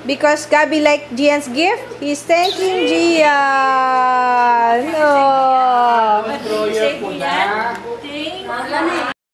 Because Gabby liked Gian's gift, he's thanking Gian. Oh. Say Gian, thank